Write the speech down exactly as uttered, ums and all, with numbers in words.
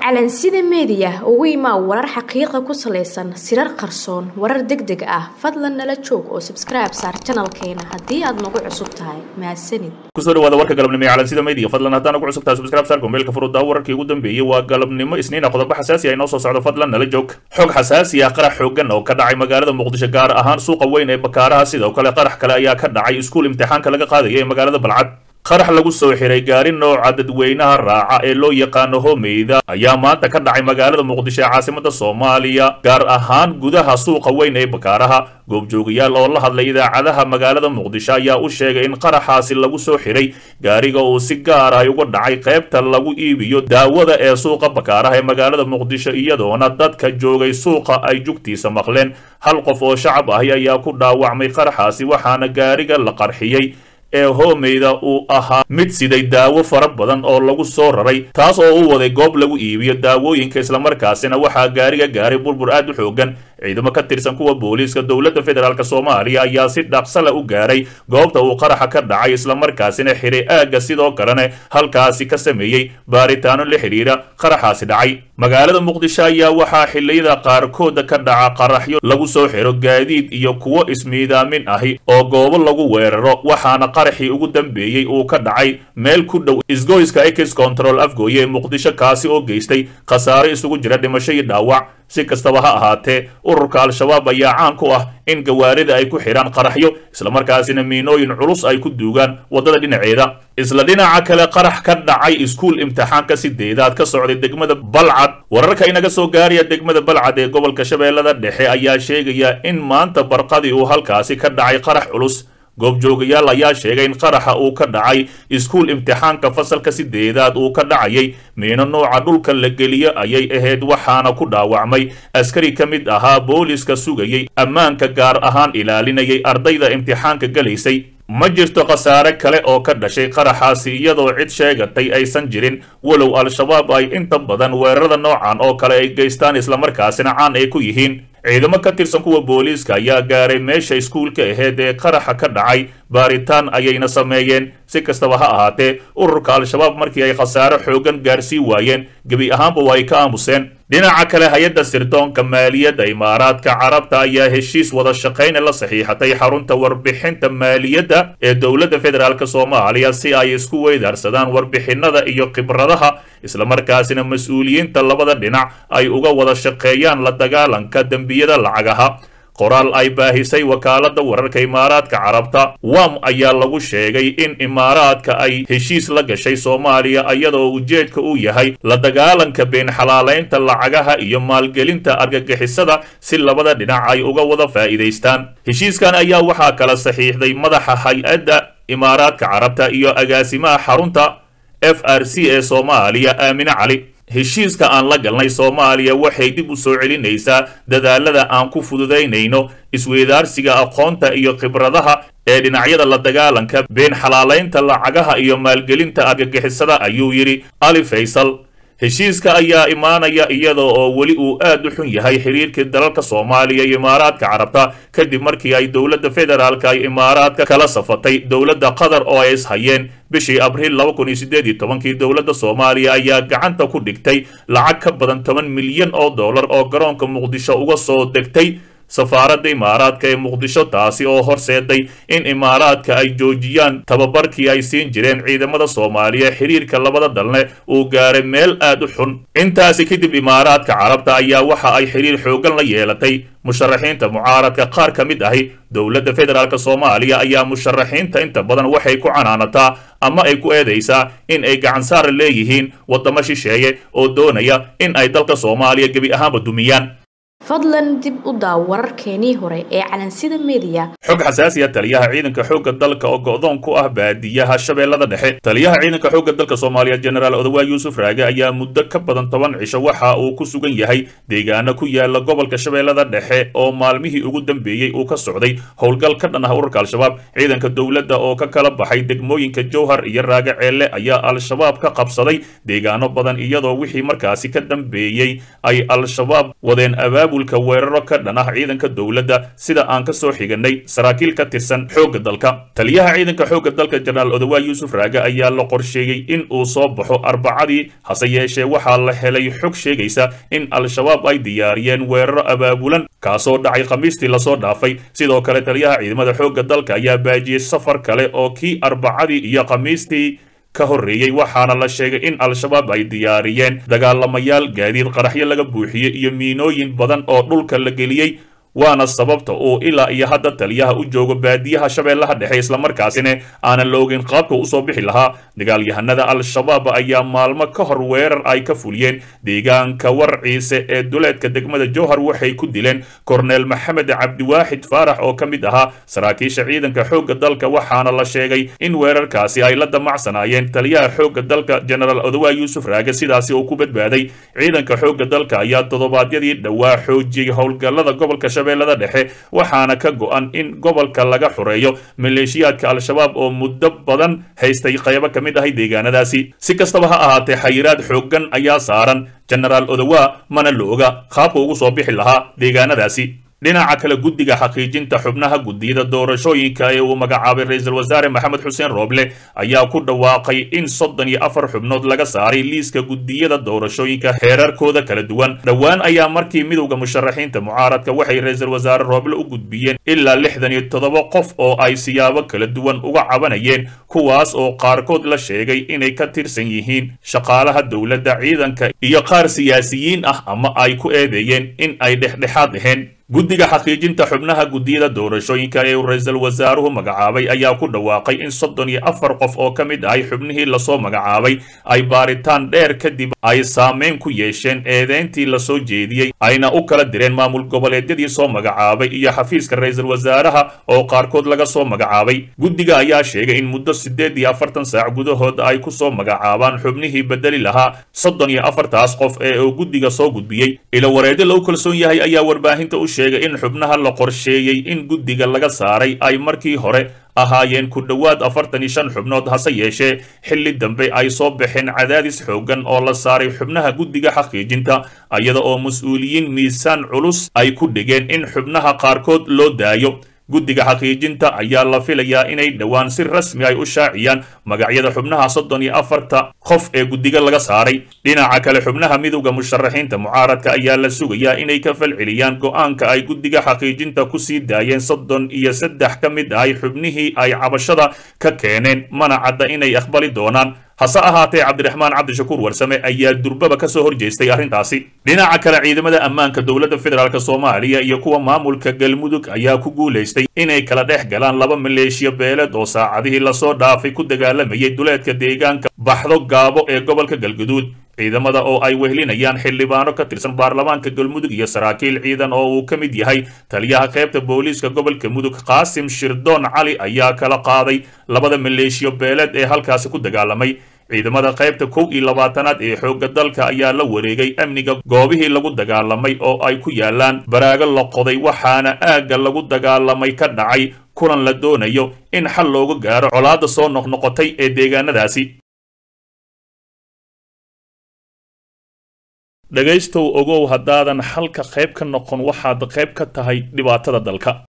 calansida media ugu imaa warar xaqiiqo ku saleysan sirar qarsoon warar degdeg ah fadlan nala joog oo subscribe saar channelkeena hadii aad nagu cusub tahay mahadsanid kusoo dhawaada warka galabnimo ee calansida media fadlan hadaan nagu cusub tahay subscribe saar gombeelka furuda wararkii ugu dambeeyay waa galabnimo isniina qodobo xasaasi ah inoo soo socdo fadlan nala joog xog xasaasi ah qarax xoogan oo ka dhacay magaalada muqdisho gaar ahaan suuqa weyn ee bakaaraha sidoo kale qarax kale ayaa ka dhacay iskuul imtixaanka laga qaadayay ee magaalada balcad qarax lagu soo xiray gaari nooca dadweynaha raaca ee loo yaqaano Hoomeyda ayaa maanta ka dhacay magaalada Muqdisho ee caasimadda Soomaaliya gaar ahaan gudaha suuqa weyn ee Bakaaraha goobjoogayaal oo la hadlay idaacadaha magaalada Muqdisho ayaa u sheegay in qaraxaasi lagu soo xiray gaariga oo si gaar ah uga dhacay qaybta lagu iibiyo daawada ee suuqa Bakaaraha ee magaalada Muqdisho iyadoona dadka joogay suuqa ay jugtiisa maqleen hal qof oo shacab ah ayaa ku dhaawacmay qaraxaasi waxaana gaariga la qarxiyay ee Hoomeyda uu ahaa mid siday daawo fara badan oo lagu soo raray taas oo uu waday goob lagu iibiyo daawooyinka isla markaasina waxa gaariga gaaray burbur aad u xoogan ciidamo ka tirsan kuwa booliiska dawladda federaalka Soomaaliya ayaa si dhaqso leh u gaaray goobta uu qaraxa ka dhacay isla markaasina xiray aaga sidoo kalena halkaasi ka sameeyay baaritaano la xiriira qaraxaasi dhacay magaalada Muqdisho ayaa waxa xilliyada qaarkood ka dhaca qaraxyo lagu soo xiro gaadiid iyo kuwa ismiidaamin ahi oo goobo lagu weeraro waxaana qaraxii ugu dambeeyay uu ka dhacay meel ku dhow isgoyska X Control Afgooye Muqdisho kaasi oo geystay khasaare isugu jira dhimasho iyo dhaawac si kastaba ha ahaatee ururka al-shabaab ayaa caan ku ah in gawaarida ay ku xiraan qaraxyo isla markaasina miinooyin culus ay ku duugaan wadada dhinaceeda isla dhinaca kale qarax ka dhacay iskuul imtixaanka sideedaad ka socday degmada Balcad wararka inaga soo gaaraya degmada Balcad ee gobolka Shabeellada Dhexe ayaa sheegaya in maanta barqadii uu halkaasi ka dhacay qarax culus goobjoogayaal ayaa sheegay in qaraxa uu ka dhacay iskuul imtixaanka fasalka sideedaad uu ka dhacayay miino nooca dhulka la geliyo ayay ahayd waxaana ku dhaawacmay askari ka mid ahaa booliska sugayay ammaanka gaar ahaan ilaalinayay ardayda imtixaanka galaysay ma jirto khasaare kale oo ka dhashay qaraxaasi iyadoo cid sheegatay aysan jirin walow al-shabaab ay inta badan weerarada noocan oo kale ay geystaan isla markaasina caan ay ku yihiin ciidamo ka tirsan kuwa booliiska ayaa gaaray meesha iskuulka ahayd ee qaraxa ka dhacay baaritaan ayayna sameeyeen si kastaba ha ahaatee ururka al-shabaab markii ay khasaare xoogan gaarsii waayeen gebi ahaanba waa ay ka aamuseen dhinaca kale hay-adda sirdoonka maaliyadda imaaraadka carabta ayaa heshiis wada shaqayn la saxiixatay xarunta warbixinta maaliyadda ee dowladda federaalka Soomaaliya si ay isku weydaarsadaan warbixinada iyo khibradaha isla markaasina mas'uuliyiinta labada dhinac ay uga wada shaqeeyaan la dagaalanka dambiyada lacagaha qoraal ay baahisay wakaaladda wararka imaaraadka carabta W A M ayaa lagu sheegay in imaaraadka ay heshiis la gashay Soomaaliya iyadoo ujeedka uu yahay la dagaalanka been xalaaleynta lacagaha iyo maalgelinta argagixisada si labada dhinac ay uga wada faa'iideystaan heshiiskan ayaa waxaa kala saxiixday madaxa hay-adda imaaraadka carabta iyo agaasimaha xarunta F R C ee Soomaaliya Aamina Cali heshiiska aan la galnay Soomaaliya waxay dib u soo celinaysaa dadaalada aan ku fududeynayno isweydaarsiga aqoonta iyo khibradaha ee dhinacyada la dagaalanka been xalaaleynta lacagaha iyo maalgelinta argagixisada ayuu yiri Ali Faisal heshiiska ayaa imaanaya iyadoo oo weli uu aad u xun yahay xiriirka dalalka Soomaaliya iyo Imaaraadka Carabta kadib markii ay dawladda federaalka ay Imaaraadka kala safatay dawladda Qatar oo ay ishayeen bishii Abriil laba kun iyo siddeed iyo toban kii dawladda Soomaaliya ayaa gacanta ku dhigtay lacag ka badan toban milyan oo dollar oo garoonka Muqdisho uga soo degtay safaaradda imaaraadka ee Muqdisho taasi oo horseeday in imaaraadka ay joojiyaan tababarkii ay siin jireen ciidamada Soomaaliya xiriirka labada dalne uu gaaray meel aad u xun intaasi kadib imaaraadka carabta ayaa waxa ay xiriir xoogan la yeelatay musharaxiinta mucaaradka qaar ka mid ahi dawladda federaalka Soomaaliya ayaa musharaxiinta inta badan waxay ku canaanataa ama ay ku eedeysaa in ay gacan saar leeyihiin wadamo shisheeye oo doonaya in ay dalka Soomaaliya gebi ahaanba dumiyaan fadlan dib u daaw wararkeenii hore ee calansida media xog xasaasi ah taliyaha ciidanka xoogga dalka oo go'doon ku ah baadiyaha Shabeellada Dhexe taliyaha ciidanka xoogga dalka Soomaaliya General Odawa Yuusuf Raage ayaa muddo ka badan toban cisho waxa uu ku sugan yahay deegaano ku yaala gobolka Shabeellada Dhexe oo maalmihii ugu dambeeyay uu ka socday howlgal ka dhan ah ururka al-shabaab ciidanka dawladda oo ka kala baxay degmooyinka Jowhar iyo Raage Ceele ayaa al-shabaab ka qabsaday deegaano badan iyadoo wixii markaasi ka dambeeyay ay al-shabaab wadeen abaabul abaabulka weeraro ka dhan ah ciidanka dowladda sida aan ka soo xiganay saraakiil ka tirsan xoogga dalka taliyaha ciidanka xoogga dalka jenaraal odawaa yuusuf raage ayaa la qorsheeyey in uu soo baxo arbacadii hase yeeshee waxaa la helay xog sheegaysa in al-shabaab ay diyaariyeen weeraro abaabulan kaasoo dhacay khamiistii lasoo dhaafay sidoo kale taliyaha ciidamada xoogga dalka ayaa baajiyey safar kale oo kii arbacadii iyo khamiistii ka horreeyey waxaana la sheegay in al-shabaab ay diyaariyeen dagaalamayaal gaadiid qaraxyo laga buuxiyey iyo miinooyin badan oo dhulka la geliyey waana sababta uu ilaa iyo hadda taliyaha u joogo baadiyaha shabeellaha dhexe islamarkaasina aanan la ogeyn qaabka usoo bixi lahaa dagaalyahanada al-shabaab ayaa maalmo ka hor weerar ay ka fuliyeen deegaanka warciise ee duleedka degmada jowhar waxay ku dileen korneel maxamed cabdiwaaxid faarax oo ka mid ahaa saraakiisha ciidanka xoogga dalka waxaana la sheegay in weerarkaasi ay la damacsanaayeen taliyaha xoogga dalka jenaraal odawaa yuusuf raage sidaasi uu ku badbaaday ciidanka xoogga dalka ayaa toddobaadyadii dhowaa xoojiyey howlgallada gobolka shabeellada dhexe waxaana ka go'an in gobolka laga xureeyo maleeshiyaadka al-shabaab oo muddo badan haystay qaybo ka mid ahay deegaanadaasi si kastaba ha ahaatee xayiraad xooggan ayaa saaran jenaraal odawaa mana la oga qaabka ugu soo bixi lahaa deegaanadaasi dhinaca kale guddiga xaqiijinta xubnaha guddiyada doorashooyinka ee uu magacaabay ra-iisul wasaare maxamed xuseen rooble ayaa ku dhawaaqay in soddon iyo afar xubnood laga saaray liiska guddiyada doorashooyinka heerarkooda kala duwan dhowaan ayaa markii midowda musharaxiinta mucaaradka waxay ra-iisul wasaare rooble u gudbiyeen ilaa lixdan iyo toddoba qof oo ay siyaabo kala duwan uga cabanayeen kuwaas oo qaarkood la sheegay inay ka tirsan yihiin shaqaalaha dowladda ciidanka iyo qaar siyaasiyiin ah ama ay ku eedeeyeen in ay dhexdhexaad ahayn guddiga xaqiijinta xubnaha guddiyada doorashooyinka ee uu ra-iisul wasaaruhu magacaabay ayaa ku dhawaaqay in soddon iyo afar qof oo ka mid ahay xubnihii lasoo magacaabay ay baaritaan dheer kadib ay saameyn ku yeesheen eedeyntii lasoo jeediyey ayna u kala direen maamul goboleedyadii soo magacaabay iyo xafiiska ra-iisul wasaaraha oo qaarkood laga soo magacaabay guddiga ayaa sheegay in muddo siddeed iyo afartan saac gudahood ay ku soo magacaabaan xubnihii bedeli lahaa soddon iyo afartaas qof ee uu guddiga soo gudbiyey ilo wareedyo lagu kalsoon yahay ayaa warbaahinta u sheegay in xubnaha la qorsheeyey in guddiga laga saaray ay markii hore ahaayeen ku dhowaad afartan iyo shan xubnood hase yeeshee xilli dambe ay soo baxeen cadaadis xooggan oo la saaray xubnaha guddiga xaqiijinta iyada oo mas-uuliyiin miisaan culus ay ku dhigeen in xubnaha qaarkood loo daayo guddiga xaqiijinta ayaa la filayaa inay dhowaan si rasmi ay u shaaciyaan magacyada xubnaha soddon iyo afarta qof ee guddiga laga saaray dhinaca kale xubnaha midowda musharaxiinta mucaaradka ayaa la sugayaa inay ka falceliyaan go'aanka ay guddiga xaqiijinta ku sii daayeen soddon iyo saddex ka mid ahay xubnihii ay cabashada ka keeneen mana cadda inay aqbali doonaan hase ahaatee cabdiraxmaan cabdishakuur warsame ayaa durbaba ka soo horjeestay arrintaasi dhinaca kale ciidamada ammaanka dowladda federaalk soomaaliya iyo kuwa maamulka galmudug ayaa ku guulaystay inay kala dhex galaan laba maleeshiya beeleed oo saacadihii lasoo dhaafay ku dagaalamayay duleedka deegaanka baxdo gaabo ee gobolka galguduud ciidamada oo ay wehlinayaan xildhibaano ka tirsan baarlamaanka galmudug iyo saraakiil ciidan oo uu ka mid yahay taliyaha qaybta booliiska gobolka mudug qaasim shirdoon cali ayaa kala qaaday labada maleeshiyo beeleed ee halkaasi ku dagaalamay ciidamada qaybta kow iyo labaatanaad ee xoogga dalka ayaa la wareegay amniga goobihii lagu dagaalamay oo ay ku yaalaan baraago la qoday waxaana aagga lagu dagaalamay ka dhacay kulan la doonayo in xal looga gaaro colaadda soo noqnoqotay ee deegaanadaasi dhagaystow ogow haddaadan halka qayb ka noqon waxaad qayb ka tahay dhibaatada dalka